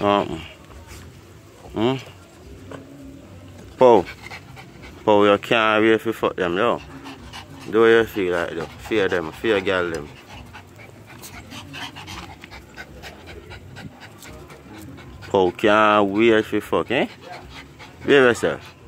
Paul, you can't wait to fuck them, though. Do you feel like though? Fear them, fear girl them. Paul can't wait to fuck, eh? Behave yourself.